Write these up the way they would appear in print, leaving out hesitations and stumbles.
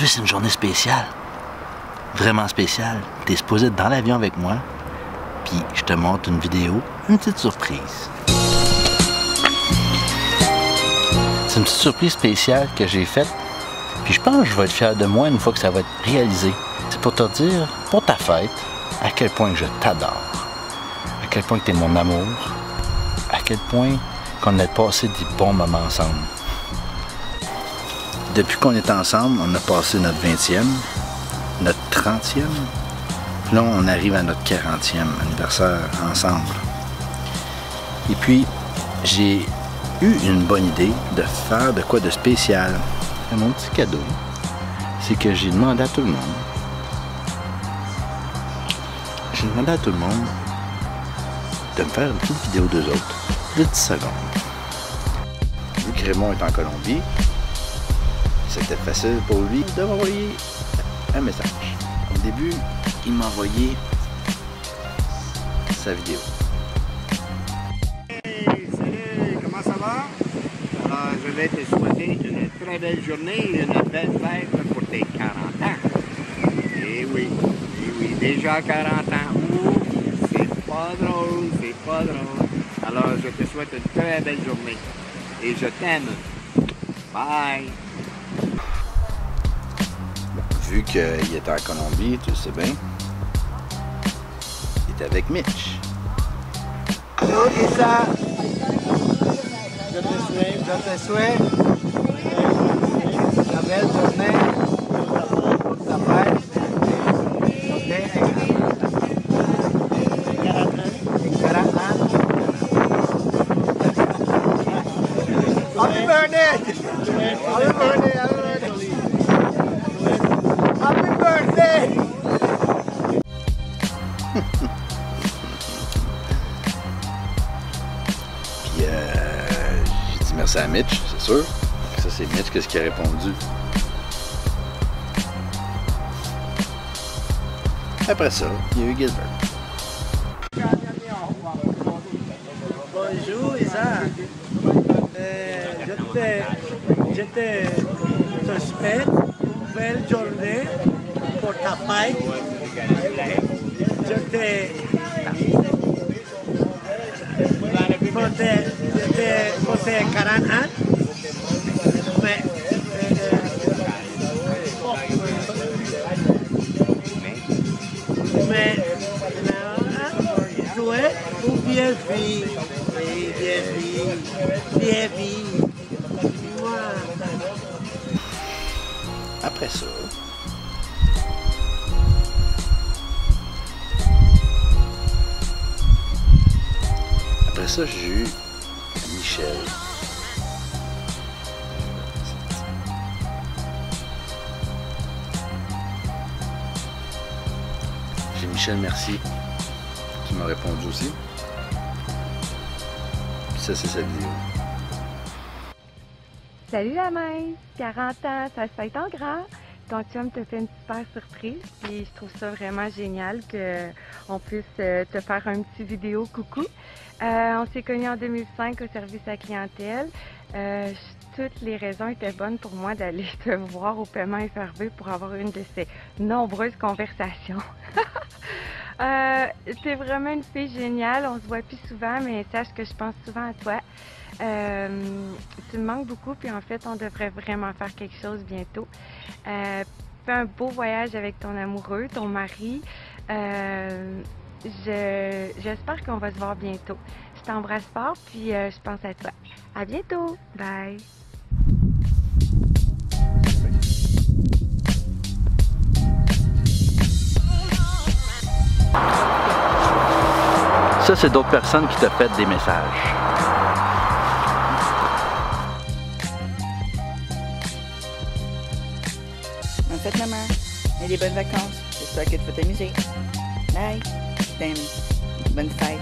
Aujourd'hui, c'est une journée spéciale. Vraiment spéciale. Tu es supposé être dans l'avion avec moi, puis je te montre une vidéo, une petite surprise. C'est une petite surprise spéciale que j'ai faite, puis je pense que je vais être fier de moi une fois que ça va être réalisé. C'est pour te dire, pour ta fête, à quel point que je t'adore, à quel point que tu es mon amour, à quel point qu'on a passé des bons moments ensemble. Depuis qu'on est ensemble, on a passé notre 20e, notre 30e, puis là on arrive à notre 40e anniversaire ensemble. Et puis, j'ai eu une bonne idée de faire de quoi de spécial. Et mon petit cadeau, c'est que j'ai demandé à tout le monde, de me faire une petite vidéo d'eux autres, de 10 secondes. Vu que Raymond est en Colombie, c'était facile pour lui de m'envoyer un message. Au début, il m'a envoyé sa vidéo. Hey, salut, comment ça va? Alors, je vais te souhaiter une très belle journée et une belle fête pour tes 40 ans. Eh oui, déjà 40 ans. Ouh, c'est pas drôle, c'est pas drôle. Alors, je te souhaite une très belle journée et je t'aime. Bye! Vu qu'il était en Colombie, tu le sais bien, il était avec Mitch. Allô, Lisa! Je te souhaite une belle journée pour ta fête. Happy birthday! Happy birthday! Happy birthday! Puis j'ai dit merci à Mitch, c'est sûr. Ça, c'est Mitch qu'est-ce qu'il a répondu. Après ça, il y a eu Gilbert. Bonjour Isa, je te souhaite une belle journée pour ta fête. Pour tes 40 ans. Mais souhaite une bien vie. Bien vie. Après ça, j'ai eu Michel. J'ai Michel Mercier qui m'a répondu aussi. Puis ça, c'est sa vidéo. Salut la mince, 40 ans, ça se fait en grand. Ton chum te fait une super surprise, puis je trouve ça vraiment génial qu'on puisse te faire un petit vidéo coucou. On s'est connus en 2005 au service à la clientèle. Toutes les raisons étaient bonnes pour moi d'aller te voir au paiement FRB pour avoir une de ces nombreuses conversations. T'es vraiment une fille géniale, on se voit plus souvent, mais sache que je pense souvent à toi. Tu me manques beaucoup, puis en fait, on devrait vraiment faire quelque chose bientôt. Fais un beau voyage avec ton amoureux, ton mari. J'espère qu'on va se voir bientôt. Je t'embrasse fort, puis je pense à toi. À bientôt! Bye! Ça, c'est d'autres personnes qui te font des messages. En fait, maman, et des bonnes vacances. J'espère que tu vas t'amuser. Bye. T'aime. Bonne fête.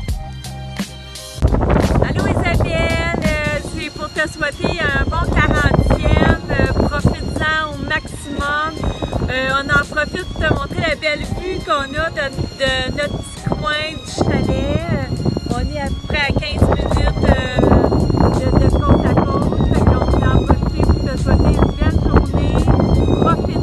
Allô Isabelle, c'est pour te souhaiter un bon 40e. Profites-en au maximum. On en profite pour te montrer la belle vue qu'on a de notre petit coin du chalet. On est à peu près à 15 minutes de côte à côte. On en profite pour te souhaiter une belle journée. Profite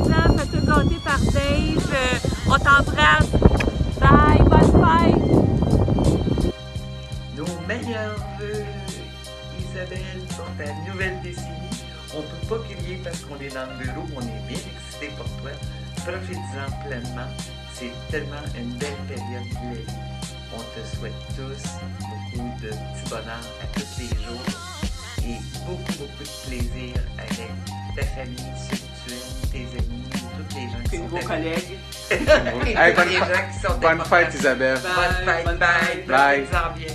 Isabelle, pour ta nouvelle décennie. On peut pas crier parce qu'on est dans le bureau, on est bien excités pour toi. Profite-en pleinement. C'est tellement une belle période de la vie. On te souhaite tous beaucoup de petits bonheurs à tous les jours et beaucoup de plaisir avec ta famille, ceux que tu aimes, tes amis, tous les gens qui sont Vos collègues. Hey, Bonne les gens qui sont Bonne importants. fête, Isabelle. Bonne fête, bye. Bye. Profite-en bien.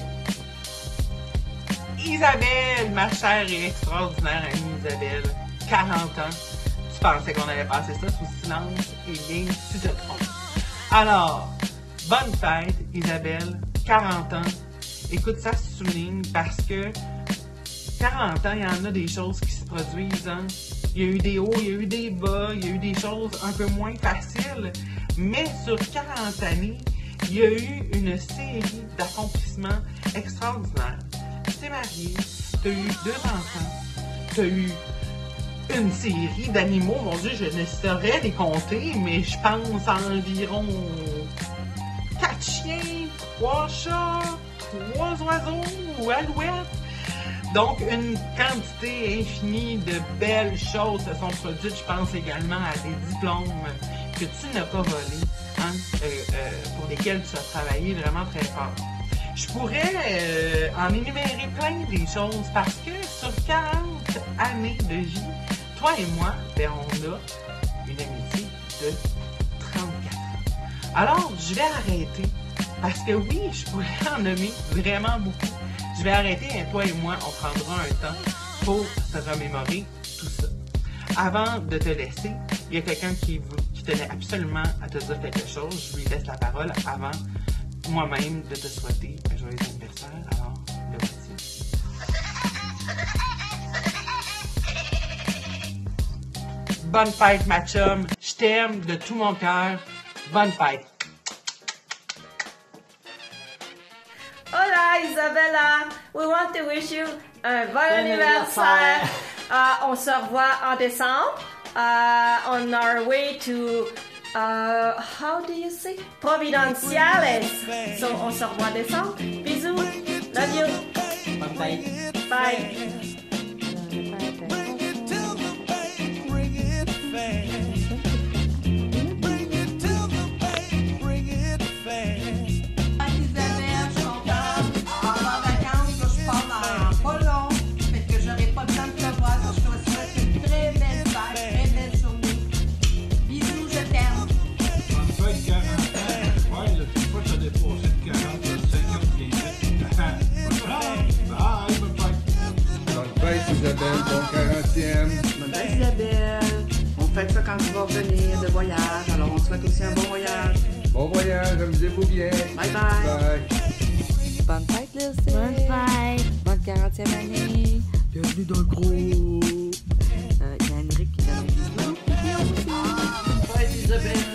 Isabelle, ma chère et extraordinaire amie Isabelle, 40 ans. Tu pensais qu'on allait passer ça sous silence? Eh bien, tu te trompes. Alors, bonne fête, Isabelle, 40 ans. Écoute, ça se souligne parce que 40 ans, il y en a des choses qui se produisent. Hein? Il y a eu des hauts, il y a eu des bas, il y a eu des choses un peu moins faciles. Mais sur 40 années, il y a eu une série d'accomplissements extraordinaires. Tu t'es marié, tu as eu 2 enfants, tu as eu une série d'animaux. Mon Dieu, je ne saurais les compter, mais je pense à environ 4 chiens, 3 chats, 3 oiseaux ou alouettes. Donc, une quantité infinie de belles choses se sont produites. Je pense également à des diplômes que tu n'as pas volés, hein, pour lesquels tu as travaillé vraiment très fort. Je pourrais en énumérer plein des choses parce que sur 40 années de vie, toi et moi, ben, on a une amitié de 34 ans. Alors, je vais arrêter parce que oui, je pourrais en nommer vraiment beaucoup. Je vais arrêter et toi et moi, on prendra un temps pour se remémorer tout ça. Avant de te laisser, il y a quelqu'un qui tenait absolument à te dire quelque chose. Je lui laisse la parole avant moi-même de te souhaiter un joyeux anniversaire. Alors, le voici. Bonne fête, ma chum. Je t'aime de tout mon cœur. Bonne fête. Hola Isabella, we want to wish you un bon anniversaire. On se revoit en décembre. On our way to, how do you say? Providenciales. So on se revoit en décembre. Bisous. Love you. Bye. Bye. Isabelle, bon 40e. Bonne fête Isabelle. On fête ça quand tu vas revenir de voyage. Alors on te souhaite aussi un bon voyage. Bon voyage, amusez-vous bien. Bye bye. Bye. Bonne fête Lucie. Bonne fête. Bonne 40e année. Bienvenue dans le groupe. Il y a Henrik qui donne un bisou. Bonne fête Isabelle.